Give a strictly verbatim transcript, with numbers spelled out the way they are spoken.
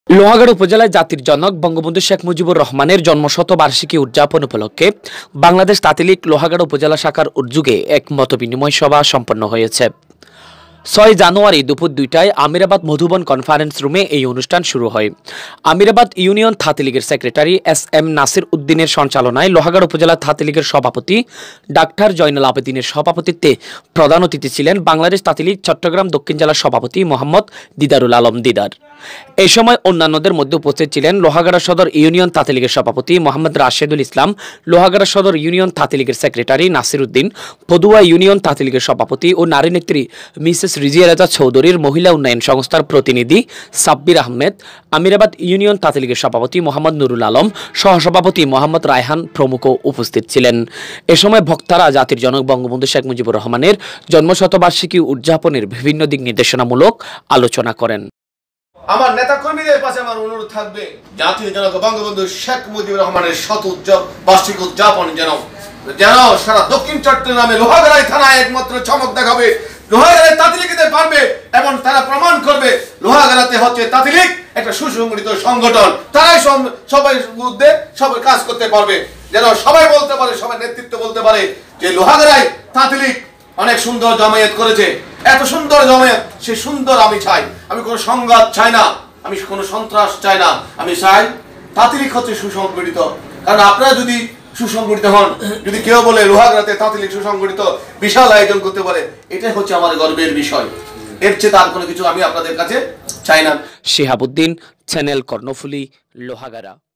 লোহাগাড়া উপজেলায় জাতির জনক বঙ্গবন্ধু শেখ মুজিবুর রহমানের জন্মশতবার্ষিকী উদযাপন উপলক্ষে বাংলাদেশ তাঁতিলীগ লোহাগাড়া উপজেলা শাখার উদ্যোগে এক মতবিনিময় সভা সম্পন্ন হয়েছে। ছয় জানুয়ারি দুপুর দুইটায় আমিরাবাদ মধুবন কনফারেন্স রুমে এই অনুষ্ঠান শুরু হয়। আমিরাবাদ ইউনিয়ন তাঁতিলীগের সেক্রেটারি এস এম নাসির উদ্দিনের সঞ্চালনায় লোহাগাড়া উপজেলা তাঁতিলীগের সভাপতি ডাক্তার জয়নুল আবেদিনের সভাপতিত্বে প্রধান অতিথি ছিলেন বাংলাদেশ তাঁতিলীগ চট্টগ্রাম দক্ষিণ জেলার সভাপতি মোহাম্মদ দিদারুল আলম দিদার। এই সময় অন্যান্যদের মধ্যে উপস্থিত ছিলেন লোহাগাড়া সদর ইউনিয়ন তাঁতিলীগের সভাপতি মোহাম্মদ রাশেদুল ইসলাম, লোহাগাড়া সদর ইউনিয়ন তাঁতিলীগের সেক্রেটারি নাসির উদ্দিন, পদুয়া ইউনিয়ন তাঁতিলীগের সভাপতি ও নারী নেত্রী মিসেস রিজিয়া রাজা চৌধুরীর মহিলা উন্নয়ন সংস্থার প্রতিনিধি সাব্বির আহমেদ, আমিরাবাদ ইউনিয়ন তাঁতিলীগের সভাপতি মোহাম্মদ নুরুল আলম, সহসভাপতি মোহাম্মদ রায়হান প্রমুখ উপস্থিত ছিলেন। এ সময় বক্তারা জাতির জনক বঙ্গবন্ধু শেখ মুজিবুর রহমানের জন্মশতবার্ষিকী উদযাপনের বিভিন্ন দিক নির্দেশনামূলক আলোচনা করেন। আমার নেতা কর্মীদের পাশে আমার অনুরোধ থাকবে, জাতির জনক বঙ্গবন্ধু শেখ মুজিবুর রহমানের শত বার্ষিকী উদযাপন যেন যেন সারা দক্ষিণ চট্টগ্রামে লোহাগাড়ায় থানায় একমাত্র চমক দেখাবে। লোহাগাড়ায় তাঁতিলীগদের পারবে এবং তারা প্রমাণ করবে লোহাগাড়াতে হচ্ছে তাঁতিলীগ একটা সুসংগঠিত সংগঠন। তারাই সবাই মধ্যে সবাই কাজ করতে পারবে, যেন সবাই বলতে পারে, সবাই নেতৃত্ব বলতে পারে যে লোহাগাড়ায় তাঁতিলীগ অনেক সুন্দর জমায়েত করেছে, এত সুন্দর জমায়েত, সে সুন্দর আমি চাই। আমি কোনো সংঘাত চাই না, আমি কোনো সন্ত্রাস চাই না, আমি চাই তাঁতিলীগ হচ্ছে সুসংগঠিত। কারণ আপনারা যদি সুসংগঠিত হন, যদি কেউ বলে লোহাগাড়াতে তাঁতিলীগ সুসংগঠিত, বিশাল আয়োজন করতে পারে, এটাই হচ্ছে আমার গর্বের বিষয়। এর চেয়ে তার কোনো কিছু আমি আপনাদের কাছে চাই না। শিহাবুদ্দিন, চ্যানেল কর্ণফুলি, লোহাগাড়া।